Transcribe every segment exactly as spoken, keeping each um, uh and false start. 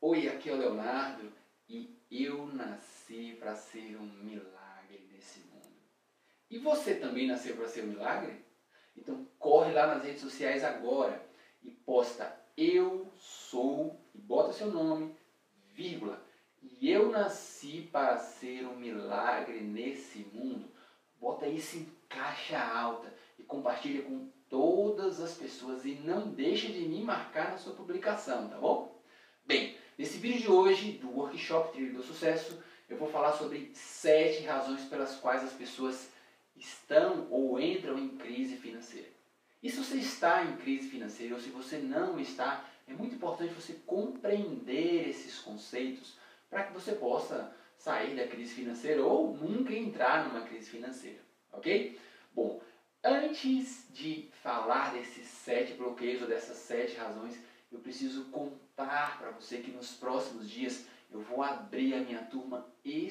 Oi, aqui é o Leonardo e eu nasci para ser um milagre nesse mundo. E você também nasceu para ser um milagre? Então corre lá nas redes sociais agora e posta eu sou, e bota seu nome, vírgula, e eu nasci para ser um milagre nesse mundo. Bota isso em caixa alta e compartilha com todas as pessoas e não deixe de me marcar na sua publicação, tá bom? Bem, nesse vídeo de hoje do Workshop Trilho do Sucesso, eu vou falar sobre sete razões pelas quais as pessoas estão ou entram em crise financeira. E se você está em crise financeira ou se você não está, é muito importante você compreender esses conceitos para que você possa sair da crise financeira ou nunca entrar numa crise financeira, ok? Bom, antes de falar desses sete bloqueios ou dessas sete razões, eu preciso contar para você que nos próximos dias eu vou abrir a minha turma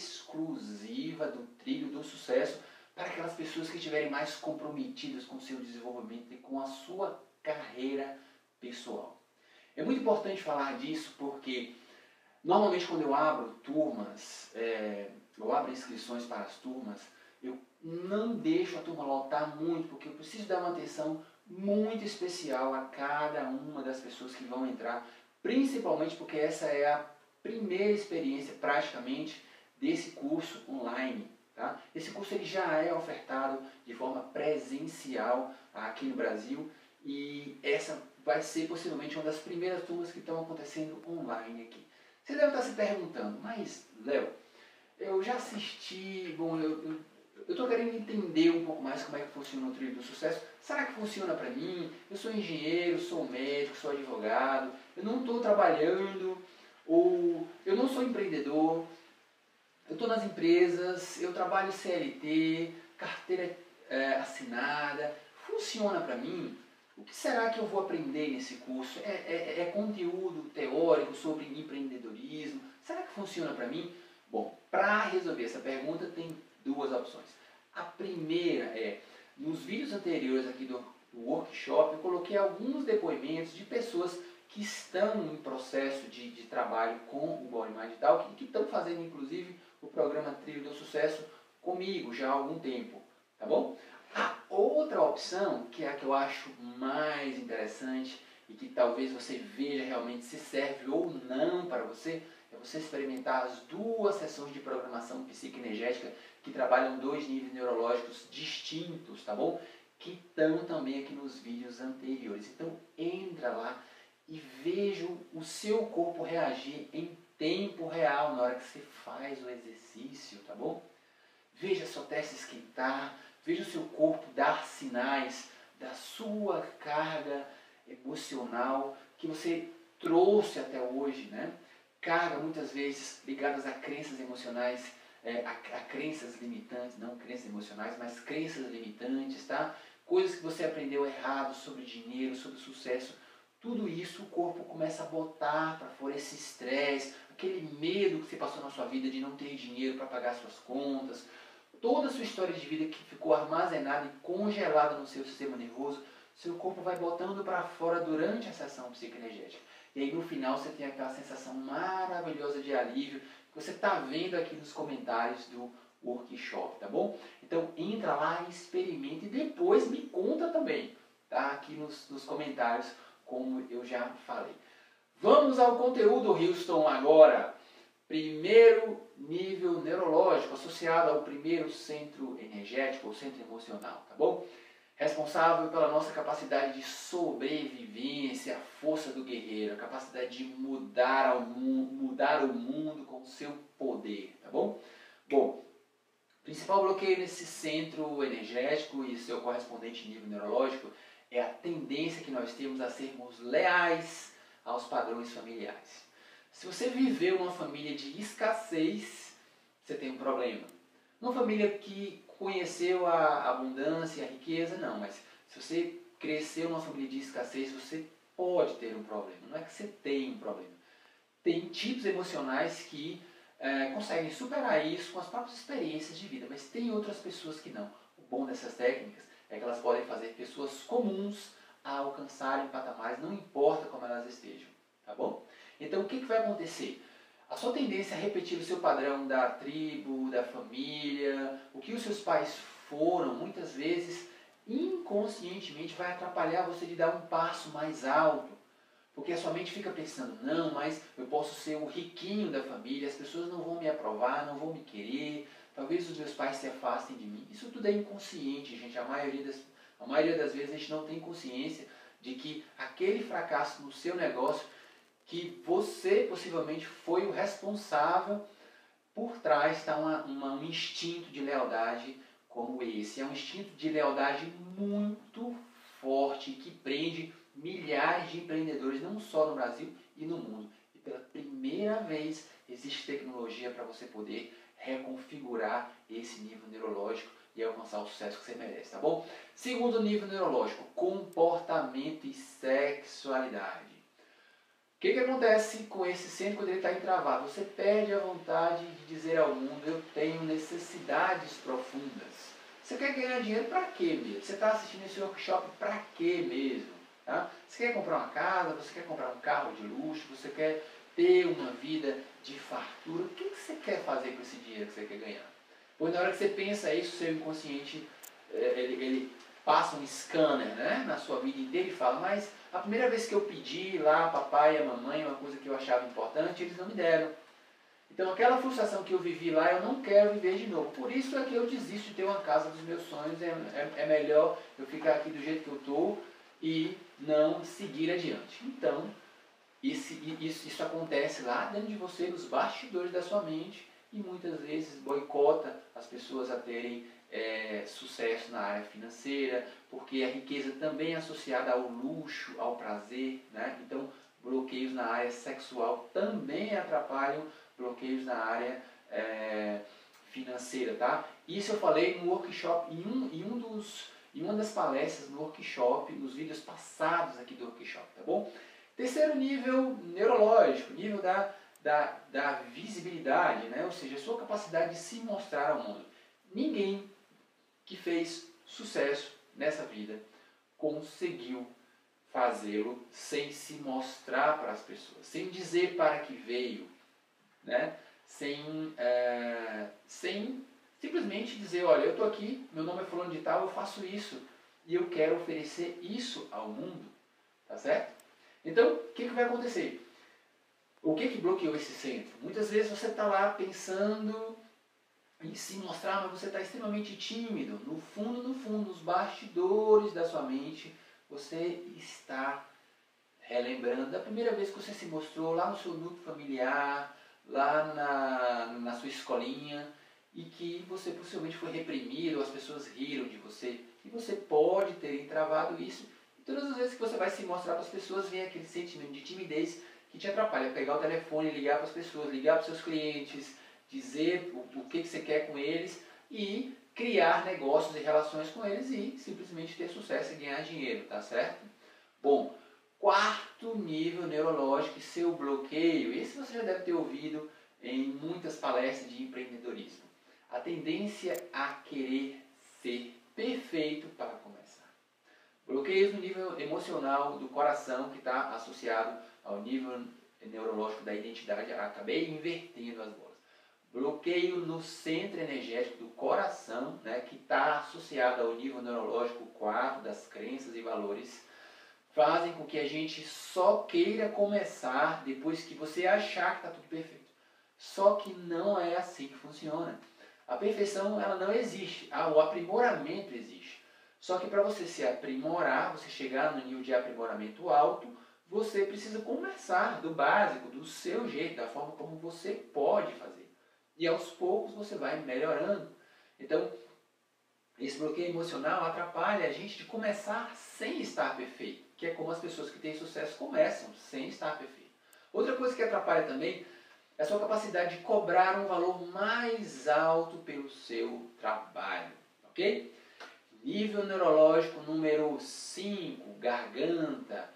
exclusiva do Trilho do Sucesso para aquelas pessoas que estiverem mais comprometidas com o seu desenvolvimento e com a sua carreira pessoal. É muito importante falar disso porque normalmente quando eu abro turmas, é, eu abro inscrições para as turmas, eu não deixo a turma lotar muito porque eu preciso dar uma atenção muito especial a cada uma das pessoas que vão entrar, principalmente porque essa é a primeira experiência praticamente desse curso online. Tá? Esse curso ele já é ofertado de forma presencial aqui no Brasil e essa vai ser possivelmente uma das primeiras turmas que estão acontecendo online aqui. Você deve estar se perguntando, mas Léo, eu já assisti, bom, eu, eu Eu estou querendo entender um pouco mais como é que funciona o Trilho do Sucesso. Será que funciona para mim? Eu sou engenheiro, sou médico, sou advogado, eu não estou trabalhando, ou eu não sou empreendedor, eu estou nas empresas, eu trabalho C L T, carteira é, assinada, funciona para mim? O que será que eu vou aprender nesse curso? É, é, é conteúdo teórico sobre empreendedorismo? Será que funciona para mim? Bom, para resolver essa pergunta tem duas opções. A primeira é, nos vídeos anteriores aqui do, do workshop, eu coloquei alguns depoimentos de pessoas que estão em processo de, de trabalho com o Body Mind Talk e que estão fazendo inclusive o programa Trilho do Sucesso comigo já há algum tempo, tá bom? A outra opção, que é a que eu acho mais interessante e que talvez você veja realmente se serve ou não para você, é você experimentar as duas sessões de programação psicoenergética que trabalham dois níveis neurológicos distintos, tá bom? Que estão também aqui nos vídeos anteriores. Então entra lá e veja o seu corpo reagir em tempo real na hora que você faz o exercício, tá bom? Veja a sua testa esquentar, veja o seu corpo dar sinais da sua carga emocional que você trouxe até hoje, né? Carga muitas vezes ligadas a crenças emocionais, é, a, a crenças limitantes, não crenças emocionais, mas crenças limitantes, tá? Coisas que você aprendeu errado sobre dinheiro, sobre sucesso. Tudo isso o corpo começa a botar para fora esse estresse, aquele medo que você passou na sua vida de não ter dinheiro para pagar suas contas, toda a sua história de vida que ficou armazenada e congelada no seu sistema nervoso, seu corpo vai botando para fora durante a sessão psicoenergética. E aí no final você tem aquela sensação maravilhosa de alívio que você está vendo aqui nos comentários do workshop, tá bom? Então entra lá e experimenta e depois me conta também, tá? Aqui nos, nos comentários, como eu já falei. Vamos ao conteúdo, Houston, agora. Primeiro nível neurológico associado ao primeiro centro energético ou centro emocional, tá bom? Responsável pela nossa capacidade de sobrevivência, a força do guerreiro, a capacidade de mudar, ao mundo, mudar o mundo com o seu poder, tá bom? Bom, o principal bloqueio nesse centro energético e seu correspondente nível neurológico é a tendência que nós temos a sermos leais aos padrões familiares. Se você viveu uma família de escassez, você tem um problema. Uma família que conheceu a abundância, a riqueza, não. Mas se você cresceu numa família de escassez, você pode ter um problema. Não é que você tem um problema. Tem tipos emocionais que é, conseguem superar isso com as próprias experiências de vida. Mas tem outras pessoas que não. O bom dessas técnicas é que elas podem fazer pessoas comuns a alcançarem patamares, não importa como elas estejam. Tá bom? Então o que, que vai acontecer? A sua tendência a repetir o seu padrão da tribo, da família, o que os seus pais foram, muitas vezes, inconscientemente vai atrapalhar você de dar um passo mais alto. Porque a sua mente fica pensando, não, mas eu posso ser o riquinho da família, as pessoas não vão me aprovar, não vão me querer, talvez os meus pais se afastem de mim. Isso tudo é inconsciente, gente. A maioria das, a maioria das vezes a gente não tem consciência de que aquele fracasso no seu negócio, que você possivelmente foi o responsável, por trás está uma, uma, um instinto de lealdade como esse. É um instinto de lealdade muito forte que prende milhares de empreendedores, não só no Brasil e no mundo. E pela primeira vez existe tecnologia para você poder reconfigurar esse nível neurológico e alcançar o sucesso que você merece, tá bom? Segundo nível neurológico, comportamento e sexualidade. O que, que acontece com esse centro quando ele está entravado? Você perde a vontade de dizer ao mundo, eu tenho necessidades profundas. Você quer ganhar dinheiro para quê mesmo? Você está assistindo esse workshop para quê mesmo? Tá? Você quer comprar uma casa, você quer comprar um carro de luxo, você quer ter uma vida de fartura. O que, que você quer fazer com esse dinheiro que você quer ganhar? Pois na hora que você pensa isso, seu inconsciente, ele, ele passa um scanner, né, na sua vida inteira e fala, mas a primeira vez que eu pedi lá, papai e a mamãe, uma coisa que eu achava importante, eles não me deram. Então aquela frustração que eu vivi lá, eu não quero viver de novo. Por isso é que eu desisto de ter uma casa dos meus sonhos. É, é, é melhor eu ficar aqui do jeito que eu estou e não seguir adiante. Então, isso, isso, isso acontece lá dentro de você, nos bastidores da sua mente, e muitas vezes boicota as pessoas a terem é, sucesso na área financeira, porque a riqueza também é associada ao luxo, ao prazer, né? Então, bloqueios na área sexual também atrapalham bloqueios na área é, financeira, tá? Isso eu falei no workshop, em, um, em, um dos, em uma das palestras no workshop, nos vídeos passados aqui do workshop, tá bom? Terceiro nível neurológico, nível da, da, da visibilidade, né? Ou seja, a sua capacidade de se mostrar ao mundo. Ninguém que fez sucesso nessa vida conseguiu fazê-lo sem se mostrar para as pessoas, sem dizer para que veio, né? sem, é, sem simplesmente dizer, olha, eu estou aqui, meu nome é fulano de tal, eu faço isso e eu quero oferecer isso ao mundo, tá certo? Então, o que, que vai acontecer? O que, que bloqueou esse centro? Muitas vezes você está lá pensando em se mostrar, mas você está extremamente tímido. No fundo, no fundo, nos bastidores da sua mente, você está relembrando da primeira vez que você se mostrou lá no seu núcleo familiar, lá na, na sua escolinha, e que você possivelmente foi reprimido, as pessoas riram de você, e você pode ter entravado isso. E todas as vezes que você vai se mostrar para as pessoas, vem aquele sentimento de timidez que te atrapalha. Pegar o telefone, ligar para as pessoas, ligar para os seus clientes, dizer o, o que, que você quer com eles e criar negócios e relações com eles e simplesmente ter sucesso e ganhar dinheiro, tá certo? Bom, quarto nível neurológico, seu bloqueio. Esse você já deve ter ouvido em muitas palestras de empreendedorismo. A tendência a querer ser perfeito para começar. Bloqueios no nível emocional do coração, que está associado ao nível neurológico da identidade. Acabei invertendo as bolas. Bloqueio no centro energético do coração, né, que está associado ao nível neurológico quatro das crenças e valores, fazem com que a gente só queira começar depois que você achar que está tudo perfeito. Só que não é assim que funciona. A perfeição, ela não existe. Ah, o aprimoramento existe. Só que para você se aprimorar, você chegar no nível de aprimoramento alto, você precisa começar do básico, do seu jeito, da forma como você pode fazer. E aos poucos você vai melhorando. Então, esse bloqueio emocional atrapalha a gente de começar sem estar perfeito, que é como as pessoas que têm sucesso começam, sem estar perfeito. Outra coisa que atrapalha também é a sua capacidade de cobrar um valor mais alto pelo seu trabalho, ok? Nível neurológico número cinco, garganta,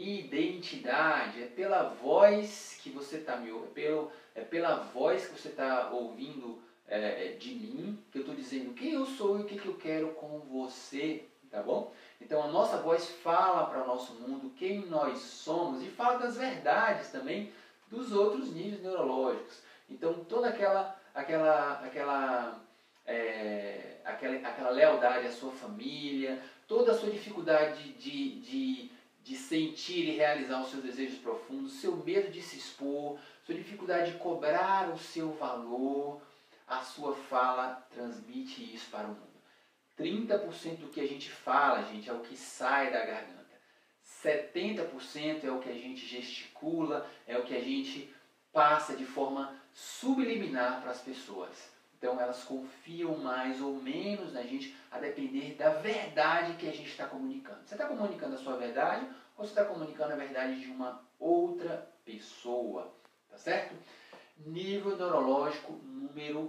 identidade. É pela voz que você está me ouvindo, é, pelo, é pela voz que você está ouvindo é, de mim, que eu estou dizendo quem eu sou e o que, que eu quero com você, tá bom? Então a nossa voz fala para o nosso mundo quem nós somos e fala das verdades também, dos outros níveis neurológicos. Então toda aquela, aquela, aquela, é, aquela, aquela lealdade à sua família, toda a sua dificuldade de, de, de sentir e realizar os seus desejos profundos, seu medo de se expor, sua dificuldade de cobrar o seu valor, a sua fala transmite isso para o mundo. trinta por cento do que a gente fala, gente, é o que sai da garganta. setenta por cento é o que a gente gesticula, é o que a gente passa de forma subliminar para as pessoas. Então elas confiam mais ou menos na gente a depender da verdade que a gente está comunicando. Você está comunicando a sua verdade ou você está comunicando a verdade de uma outra pessoa? Tá certo? Nível neurológico número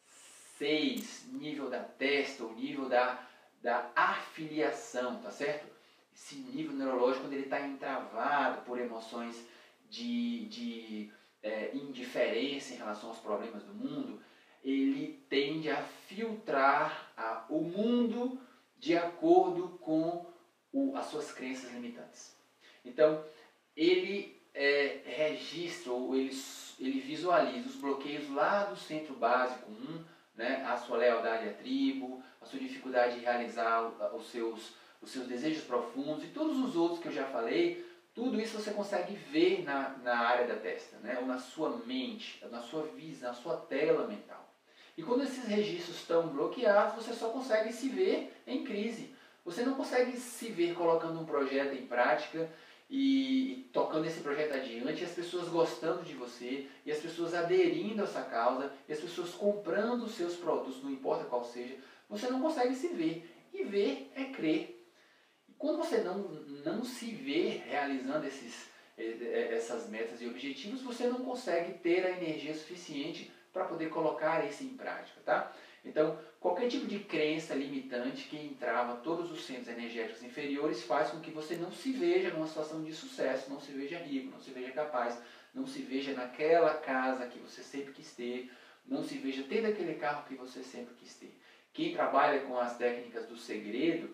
seis, nível da testa, o nível da, da afiliação, tá certo? Esse nível neurológico, quando ele está entravado por emoções de, de é, indiferença em relação aos problemas do mundo, ele tende a filtrar a, o mundo de acordo com o, as suas crenças limitantes. Então, ele é, registra, ou ele, ele visualiza os bloqueios lá do centro básico um, né, a sua lealdade à tribo, a sua dificuldade de realizar os seus, os seus desejos profundos e todos os outros que eu já falei, tudo isso você consegue ver na, na área da testa, né, ou na sua mente, na sua visão, na sua tela mental. E quando esses registros estão bloqueados, você só consegue se ver em crise. Você não consegue se ver colocando um projeto em prática e, e tocando esse projeto adiante, e as pessoas gostando de você, e as pessoas aderindo a essa causa, e as pessoas comprando os seus produtos, não importa qual seja, você não consegue se ver. E ver é crer. E quando você não, não se vê realizando esses, essas metas e objetivos, você não consegue ter a energia suficiente para poder colocar isso em prática, tá? Então, qualquer tipo de crença limitante que entrava todos os centros energéticos inferiores faz com que você não se veja numa situação de sucesso, não se veja rico, não se veja capaz, não se veja naquela casa que você sempre quis ter, não se veja tendo aquele carro que você sempre quis ter. Quem trabalha com as técnicas do segredo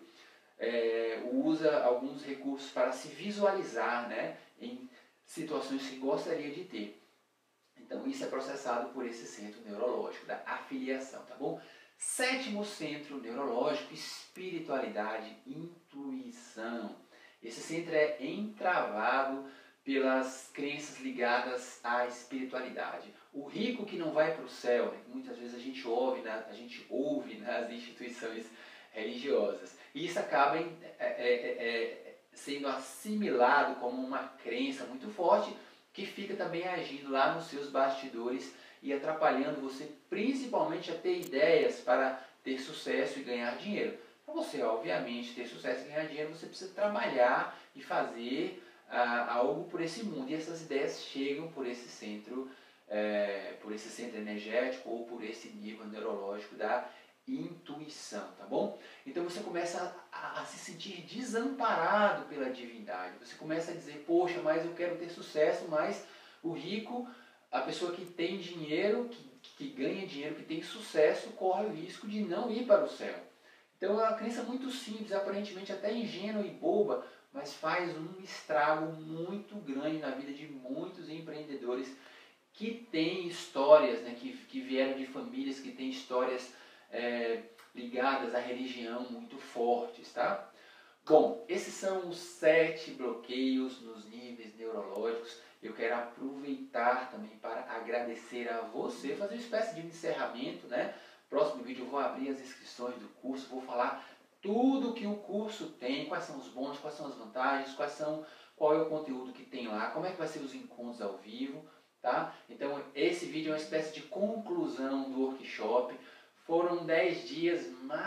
é, usa alguns recursos para se visualizar, né, em situações que gostaria de ter. Então isso é processado por esse centro neurológico da afiliação, tá bom? Sétimo centro neurológico, espiritualidade, intuição. Esse centro é entravado pelas crenças ligadas à espiritualidade. O rico que não vai para o céu, né? Muitas vezes a gente ouve, né? a gente ouve nas instituições religiosas. E isso acaba em, é, é, é, sendo assimilado como uma crença muito forte, que fica também agindo lá nos seus bastidores e atrapalhando você, principalmente a ter ideias para ter sucesso e ganhar dinheiro. Para você, obviamente, ter sucesso e ganhar dinheiro, você precisa trabalhar e fazer ah, algo por esse mundo. E essas ideias chegam por esse centro, é, por esse centro energético ou por esse nível neurológico da intuição, tá bom? Então você começa a, a se sentir desamparado pela divindade. Você começa a dizer, poxa, mas eu quero ter sucesso, mas o rico, a pessoa que tem dinheiro, que, que ganha dinheiro, que tem sucesso, corre o risco de não ir para o céu. Então é uma crença muito simples, aparentemente até ingênua e boba, mas faz um estrago muito grande na vida de muitos empreendedores que têm histórias, né, que, que vieram de famílias que têm histórias É, ligadas à religião muito fortes, tá? Bom, esses são os sete bloqueios nos níveis neurológicos. Eu quero aproveitar também para agradecer a você, fazer uma espécie de encerramento, né? Próximo vídeo eu vou abrir as inscrições do curso, vou falar tudo que o curso tem, quais são os bônus, quais são as vantagens, quais são, qual é o conteúdo que tem lá, como é que vai ser os encontros ao vivo, tá? Então esse vídeo é uma espécie de conclusão do workshop. Foram dez dias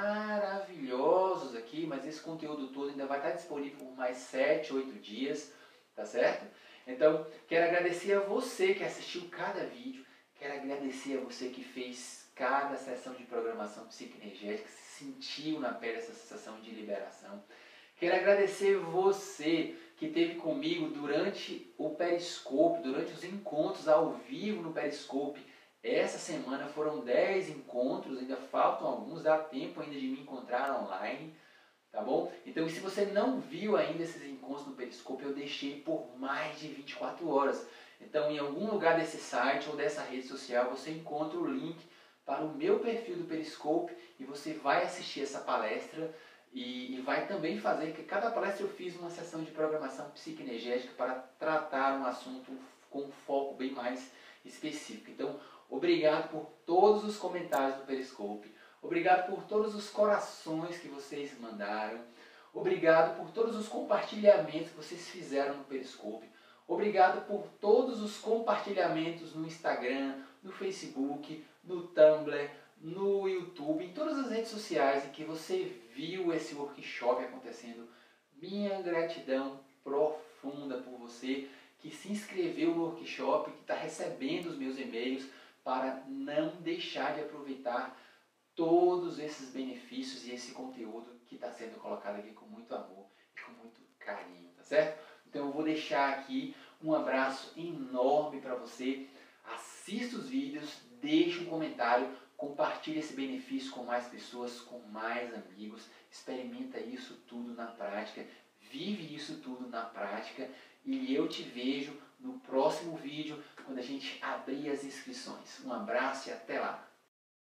maravilhosos aqui, mas esse conteúdo todo ainda vai estar disponível por mais sete, oito dias, tá certo? Então, quero agradecer a você que assistiu cada vídeo, quero agradecer a você que fez cada sessão de programação psicoenergética, se sentiu na pele essa sensação de liberação. Quero agradecer você que esteve comigo durante o Periscope, durante os encontros ao vivo no Periscope. Essa semana foram dez encontros, ainda faltam alguns, dá tempo ainda de me encontrar online, tá bom? Então, se você não viu ainda esses encontros no Periscope, eu deixei por mais de vinte e quatro horas. Então, em algum lugar desse site ou dessa rede social, você encontra o link para o meu perfil do Periscope e você vai assistir essa palestra e, e vai também fazer, que cada palestra eu fiz uma sessão de programação psicoenergética para tratar um assunto com um foco bem mais específico. Então, obrigado por todos os comentários do Periscope, obrigado por todos os corações que vocês mandaram, obrigado por todos os compartilhamentos que vocês fizeram no Periscope, obrigado por todos os compartilhamentos no Instagram, no Facebook, no Tumblr, no YouTube, em todas as redes sociais em que você viu esse workshop acontecendo. Minha gratidão profunda por você que se inscreveu no workshop, que está recebendo os meus e-mails, para não deixar de aproveitar todos esses benefícios e esse conteúdo que está sendo colocado aqui com muito amor e com muito carinho, tá certo? Então eu vou deixar aqui um abraço enorme para você. Assista os vídeos, deixe um comentário, compartilhe esse benefício com mais pessoas, com mais amigos. Experimenta isso tudo na prática, vive isso tudo na prática e eu te vejo no próximo vídeo quando a gente abrir as inscrições. Um abraço e até lá!